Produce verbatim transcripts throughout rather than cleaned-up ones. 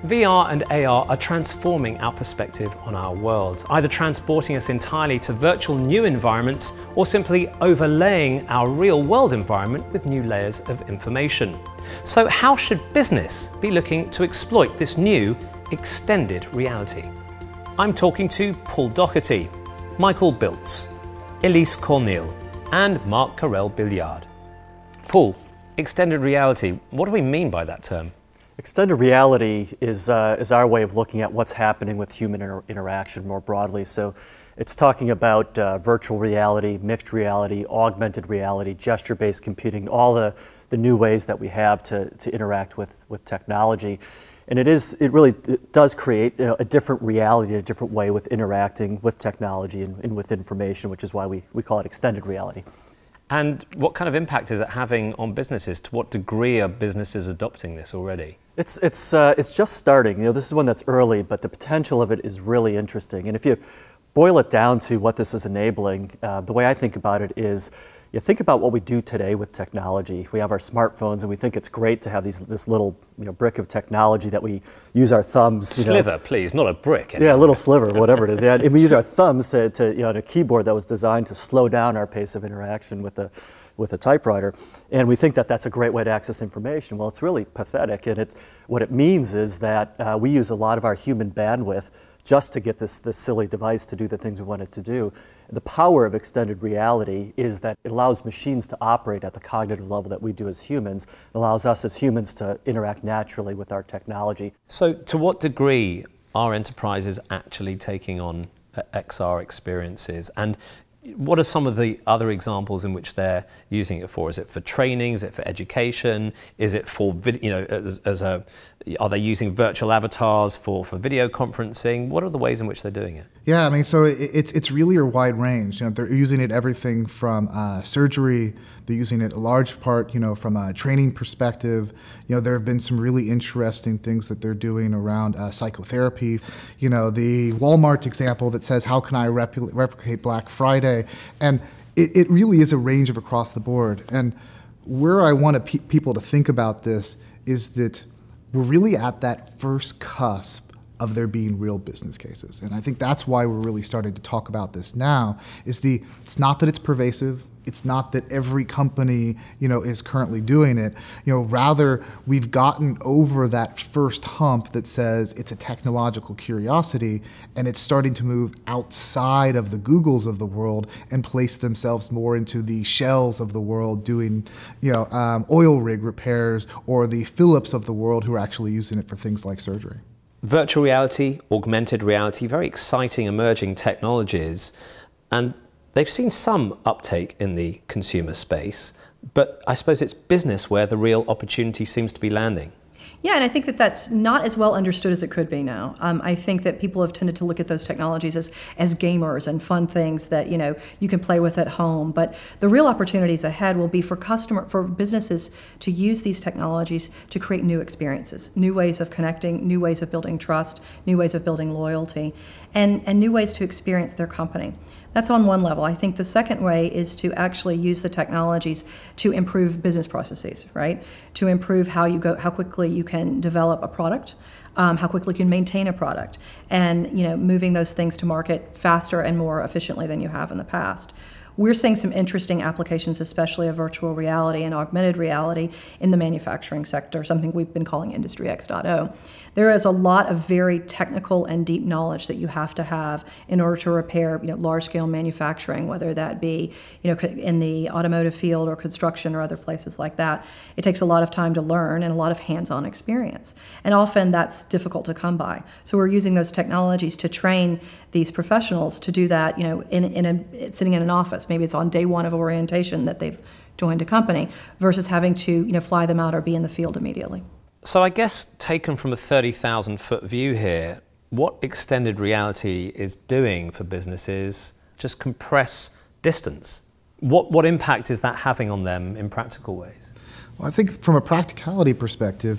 V R and A R are transforming our perspective on our world, either transporting us entirely to virtual new environments or simply overlaying our real-world environment with new layers of information. So how should business be looking to exploit this new extended reality? I'm talking to Paul Doherty, Michael Biltz, Elise Cornell, and Mark Carrel-Billiard. Paul, extended reality, what do we mean by that term? Extended reality is, uh, is our way of looking at what's happening with human inter interaction more broadly. So it's talking about uh, virtual reality, mixed reality, augmented reality, gesture-based computing, all the, the new ways that we have to, to interact with, with technology. And it is, it really it does create you know, a different reality, a different way with interacting with technology and, and with information, which is why we, we call it extended reality. And what kind of impact is it having on businesses? To what degree are businesses adopting this already? It's, it's, uh, it's just starting. You know, this is one that's early, but the potential of it is really interesting. And if you boil it down to what this is enabling, uh, the way I think about it is, you think about what we do today with technology. We have our smartphones, and we think it's great to have these, this little you know, brick of technology that we use our thumbs. You sliver, know. Please, not a brick. Anyway. Yeah, a little sliver, whatever it is. Yeah, and we use our thumbs to, to you know, on a keyboard that was designed to slow down our pace of interaction with the with a typewriter, and we think that that's a great way to access information. Well, it's really pathetic, and it, what it means is that uh, we use a lot of our human bandwidth just to get this, this silly device to do the things we want it to do. The power of extended reality is that it allows machines to operate at the cognitive level that we do as humans. It allows us as humans to interact naturally with our technology. So to what degree are enterprises actually taking on uh, X R experiences? And what are some of the other examples in which they're using it for? Is it for training? Is it for education? Is it for vid you know, as, as a, are they using virtual avatars for, for video conferencing? What are the ways in which they're doing it? Yeah, I mean, so it, it's it's really a wide range. You know, they're using it everything from uh, surgery. They're using it a large part, you know, from a training perspective. You know, there have been some really interesting things that they're doing around uh, psychotherapy. You know, the Walmart example that says, how can I repl replicate Black Friday? And it, it really is a range of across the board. And where I want pe people to think about this is that we're really at that first cusp of there being real business cases. And I think that's why we're really starting to talk about this now, is the, it's not that it's pervasive, it's not that every company, you know, is currently doing it. You know, rather, we've gotten over that first hump that says it's a technological curiosity, and it's starting to move outside of the Googles of the world and place themselves more into the Shells of the world doing, you know, um, oil rig repairs, or the Philips of the world who are actually using it for things like surgery. Virtual reality, augmented reality, very exciting emerging technologies, and they've seen some uptake in the consumer space, but I suppose it's business where the real opportunity seems to be landing. Yeah, and I think that that's not as well understood as it could be now. Um, I think that people have tended to look at those technologies as, as gamers and fun things that, you know, you can play with at home. But the real opportunities ahead will be for customer, for businesses to use these technologies to create new experiences, new ways of connecting, new ways of building trust, new ways of building loyalty, and, and new ways to experience their company. That's on one level. I think the second way is to actually use the technologies to improve business processes, right? To improve how you go, how quickly you can develop a product, um, how quickly you can maintain a product, and you know, moving those things to market faster and more efficiently than you have in the past. We're seeing some interesting applications, especially of virtual reality and augmented reality in the manufacturing sector, something we've been calling Industry X point oh. There is a lot of very technical and deep knowledge that you have to have in order to repair, you know, large-scale manufacturing, whether that be, you know, in the automotive field or construction or other places like that. It takes a lot of time to learn and a lot of hands-on experience, and often that's difficult to come by. So we're using those technologies to train these professionals to do that, you know, in, in a, sitting in an office. Maybe it's on day one of orientation that they've joined a company, versus having to, you know, fly them out or be in the field immediately. So I guess, taken from a thirty thousand foot view here, what extended reality is doing for businesses, just compress distance. What, what impact is that having on them in practical ways? Well, I think from a practicality perspective,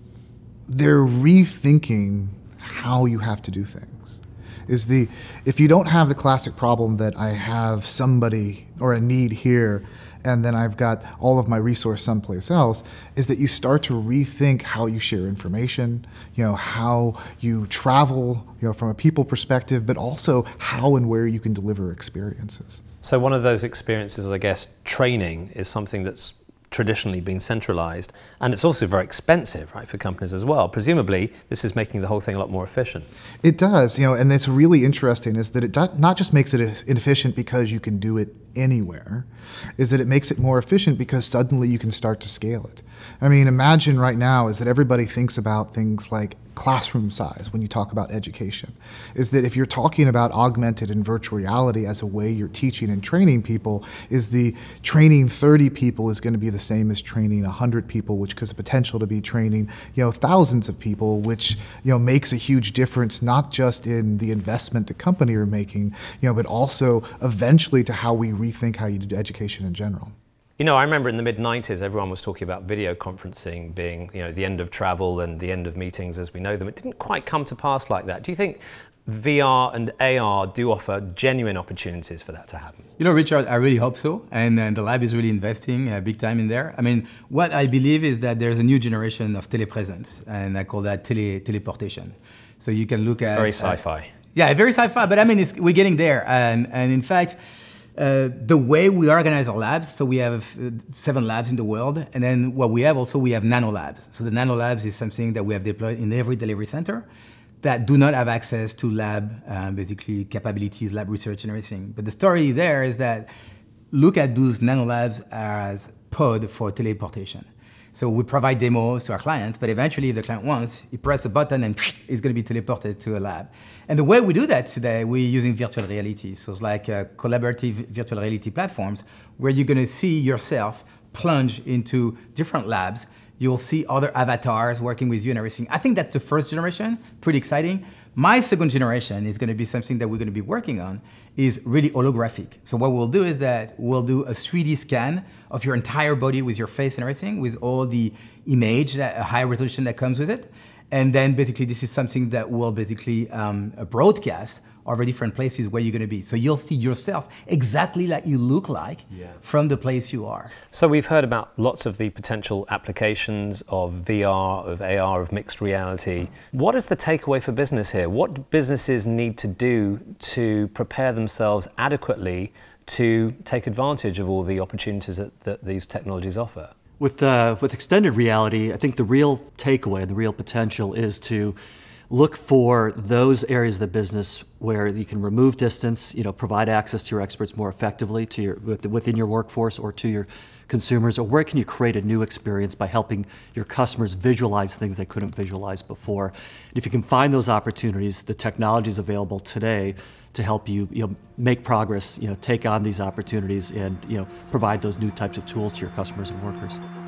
they're rethinking how you have to do things. Is the, if you don't have the classic problem that I have somebody or a need here and then I've got all of my resource someplace else, is that you start to rethink how you share information, you know, how you travel, you know, from a people perspective, but also how and where you can deliver experiences. So one of those experiences, I guess, training is something that's traditionally been centralized, and it's also very expensive, right, for companies as well. Presumably, this is making the whole thing a lot more efficient. It does, you know, and it's really interesting is that it do, not just makes it inefficient because you can do it anywhere, is that it makes it more efficient because suddenly you can start to scale it. I mean, imagine right now is that everybody thinks about things like classroom size when you talk about education, is that if you're talking about augmented and virtual reality as a way you're teaching and training people, is the training thirty people is going to be the same as training one hundred people, which has the potential to be training, you know, thousands of people, which, you know, makes a huge difference, not just in the investment the company are making, you know, but also eventually to how we rethink how you do education in general. You know, I remember in the mid nineties, everyone was talking about video conferencing being, you know, the end of travel and the end of meetings as we know them. It didn't quite come to pass like that. Do you think V R and A R do offer genuine opportunities for that to happen? You know, Richard, I really hope so. And uh, the lab is really investing uh, big time in there. I mean, what I believe is that there's a new generation of telepresence, and I call that tele teleportation. So you can look at... Very sci-fi. Uh, yeah, very sci-fi, but I mean, it's, we're getting there. And, and in fact, Uh, the way we organize our labs, so we have uh, seven labs in the world, and then what we have also, we have nano labs. So the nano labs is something that we have deployed in every delivery center that do not have access to lab, um, basically capabilities, lab research and everything. But the story there is that look at those nano labs as pod for teleportation. So we provide demos to our clients, but eventually if the client wants, he presses a button and it's going to be teleported to a lab. And the way we do that today, we're using virtual reality. So it's like uh, collaborative virtual reality platforms where you're going to see yourself plunge into different labs. You'll see other avatars working with you and everything. I think that's the first generation, pretty exciting. My second generation is going to be something that we're going to be working on, is really holographic. So what we'll do is that we'll do a three D scan of your entire body with your face and everything, with all the image, that, a high resolution that comes with it. And then basically this is something that will basically um, broadcast over different places where you're going to be. So you'll see yourself exactly like you look like yeah. from the place you are. So we've heard about lots of the potential applications of V R, of A R, of mixed reality. What is the takeaway for business here? What businesses need to do to prepare themselves adequately to take advantage of all the opportunities that, that these technologies offer? With, uh, with extended reality, I think the real takeaway, the real potential is to look for those areas of the business where you can remove distance, you know, provide access to your experts more effectively to your, within your workforce or to your consumers, or where can you create a new experience by helping your customers visualize things they couldn't visualize before. And if you can find those opportunities, the technology is available today to help you, you know, make progress, you know, take on these opportunities and, you know, provide those new types of tools to your customers and workers.